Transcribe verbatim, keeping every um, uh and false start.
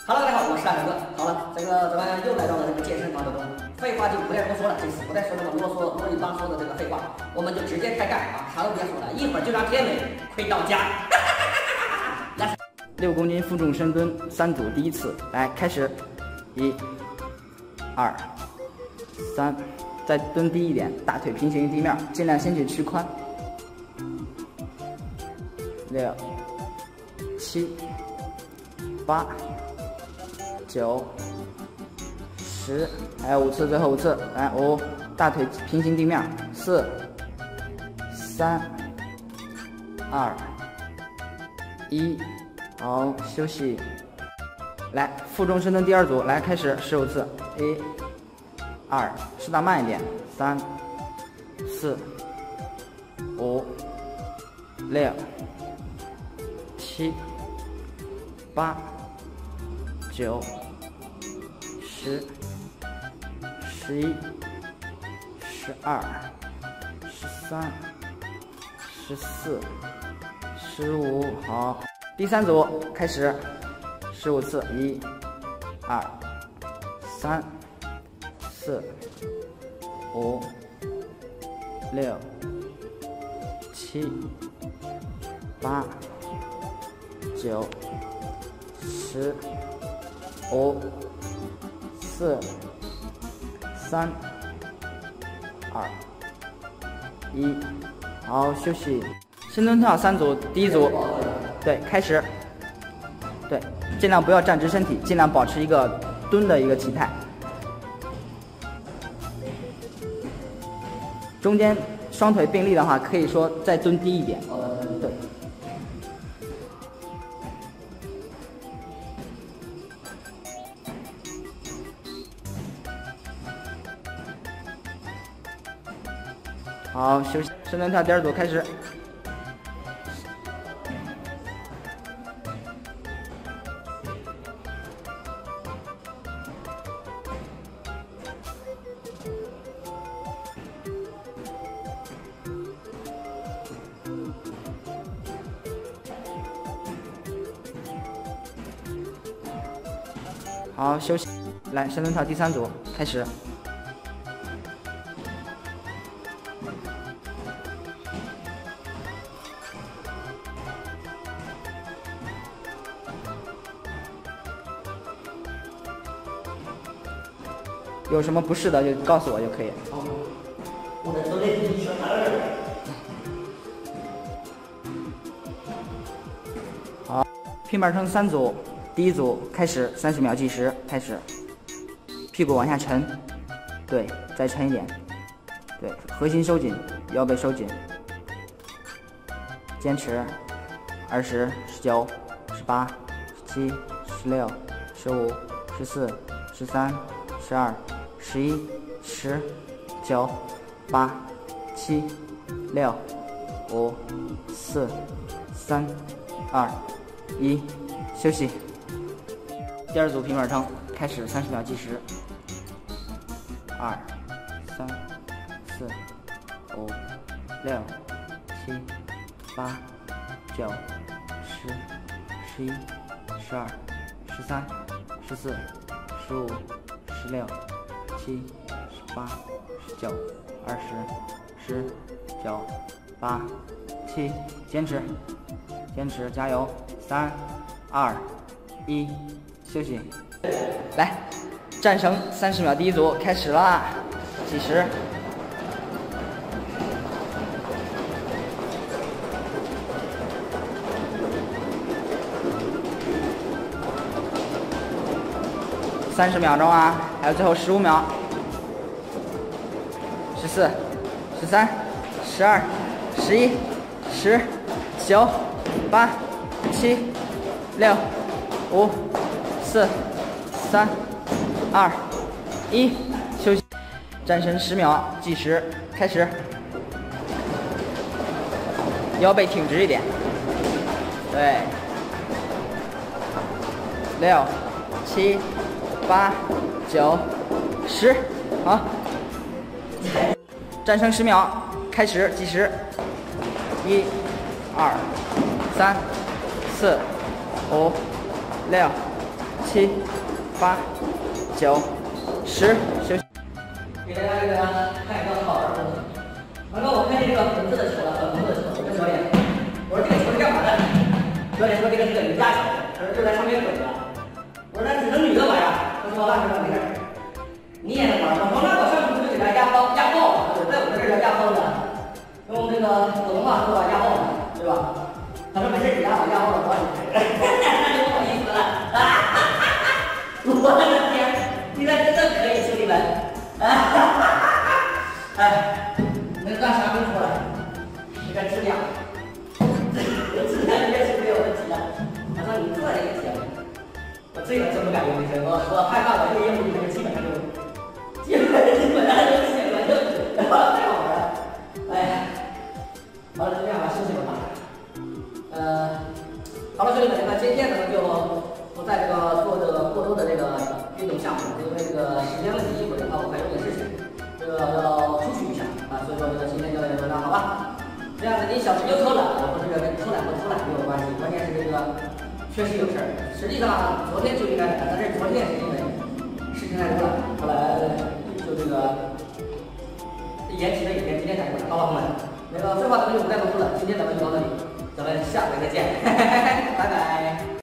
Hello， 大家好，我是大成哥。好了，这个咱们又来到了这个健身房当中，废话就不再多说了，这次不再说那么啰嗦、啰里吧嗦的这个废话，我们就直接开干啊，啥都别说了，一会儿就让天美亏到家。来， 六公斤负重深蹲三组，第一次，来开始，一、二、三，再蹲低一点，大腿平行于地面，尽量先去屈髋。六、七、八、九、十，还有五次，最后五次，来五，大腿平行地面，四、三、二、一，好，休息。来，负重深蹲第二组，来开始，十五次，一、二，适当慢一点，三、四、五、六、七、八、九、十、十一、十二、十三、十四、十五，好，第三组开始，十五次，一、二、三、四、五、六、七、八、九、十、五、四、三、二、一，好，休息。深蹲跳三组，第一组，对，开始，对，尽量不要站直身体，尽量保持一个蹲的一个体态。中间双腿并立的话，可以说再蹲低一点。呃，对。好，休息。深蹲跳第二组开始。好，休息。来，深蹲跳第三组开始。有什么不适的就告诉我就可以。 哦，我的都累成一圈儿。 好，平板撑三组，第一组开始，三十秒计时，开始，屁股往下沉，对，再沉一点，对，核心收紧，腰背收紧，坚持，二十、十九、十八、十七、十六、十五、十四、十三、十二、十一、十、九、八、七、六、五、四、三、二、一，休息。第二组平板撑开始，三十秒计时，二、三、四、五、六、七、八、九、十、十一、十二、十三、十四、十五、十六、七、十八、十九、二十、十、九、八、七，坚持，坚持，加油！三、二、一，休息。来，战绳三十秒，第一组开始啦，计时。三十秒钟啊，还有最后十五秒。十四、十三、十二、十一、十、九、八、七、六、五、四、三、二、一，休息。战绳十秒，计时开始。腰背挺直一点。对。六、七、八、九、十，好。战绳十秒，开始计时。一、二、三、四、五、六、七。 七、八、九、十，休息。 给大家这个看一个好玩的东西。刚刚我看见这个红色的球了，粉红色的球，我跟教练，我说这个球是干嘛的？教练说这个是个瑜伽球，他说就在上面滚的。我说那只能女的玩呀。他说那没事没事，你也能玩吗？我说那我上去就给他压爆压爆了，在我们这儿叫压爆的，用这个普通话说吧，压爆了，对吧？他说没事，你压好压爆了，我帮你。那就不好意思了啊！我的天，你看这真可以，兄弟们啊！哎，那干啥没出来？这个质量，质量应该是没有问题的。他说你做这个节目，我这个真不敢用这些，我我害怕我这个业务里面基本上就基本基本上就写完就，然后太好玩了。哎呀，好了，就这样吧，休息吧。呃，好了，兄弟们，那今天呢就不在这个做这个过多的这个运动项目，因为这个时间问题，一会儿的话我还有点事情，这个要出去一下啊，所以说这个今天就到这，好吧？这样子你小吃就偷懒，或者跟偷懒不偷懒没有关系，关键是这个确实有事儿。实际上昨天就应该来，但是昨天是因为事情太多了，后来就这个延期了一天，今天才过来。好吧，朋友们，那个废话咱们就不再多说了，今天咱们就到这里，咱们下回再见，拜拜。